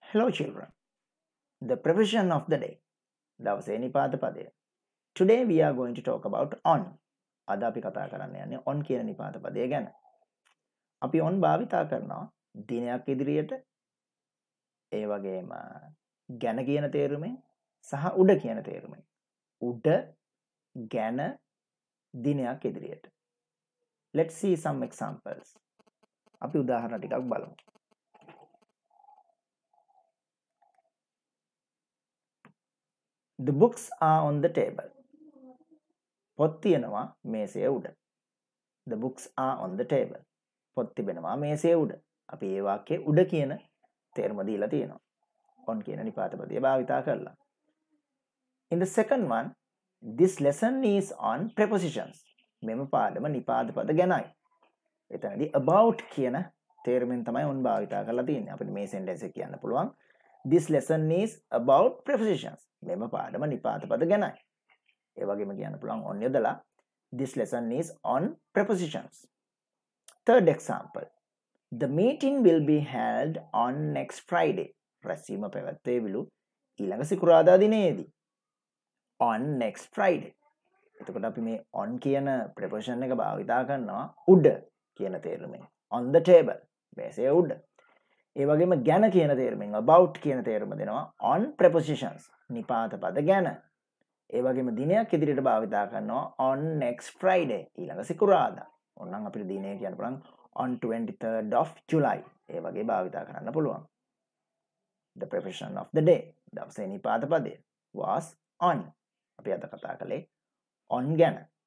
Hello children. The preposition of the day. දවසේ නිපාත පදය. Today we are going to talk about on. අද අපි කතා කරන්න යන්නේ on කියන නිපාත පදය ගැන. අපි on භාවිතා කරනවා දිනයක් ඉදිරියට ඒ වගේම ගැන කියන තේරුමෙන් සහ උඩ කියන තේරුමෙන්. උඩ ගැන දිනයක් ඉදිරියට. Let's see some examples. අපි උදාහරණ ටිකක් බලමු. The books are on the table. පොත් තියෙනවා මේසය උඩ. The books are on the table. පොත් තිබෙනවා මේසය උඩ. අපි ඒ වාක්‍යයේ උඩ කියන තේරුම දීලා තියෙනවා. on කියන නිපාත පදය භාවිතා කරලා. In the second one, this lesson is on prepositions. මෙම පාඩම නිපාත පද ගැනයි. එතනදී about කියන තේරුමෙන් තමයි on භාවිතා කරලා තියෙන්නේ. අපිට මේ sentence එක කියන්න පුළුවන්. This lesson is about prepositions. මෙම පාඩම නිපාත පද ගැනයි. ඒ වගේම කියන්න පුළුවන් on යොදලා this lesson is on prepositions. Third example. The meeting will be held on next Friday. රැස්වීම පැවැත්වෙවිලු ඊළඟ සිකුරාදා දිනයේදී. On next Friday. එතකොට අපි මේ on කියන preposition එක භාවිතා කරනවා උඩ කියන තේරුමෙන්. On the table. මේසය උඩ. ඒ වගේම ගැන කියන තේරුමෙන් about කියන තේරුම දෙනවා on prepositions. නිපාත පද ගැන. ඒ වගේම දිනයක් ඉදිරියට භාවිතා කරනවා on next Friday. ඊළඟ සිකුරාදා. ඕනනම් අපිට දිනය කියන්න පුළුවන් on 23rd of July. ඒ වගේ භාවිතා කරන්න පුළුවන්. The preposition of the day. දවසේ නිපාත පදය was on. අපි අද කතා කළේ on ගැන.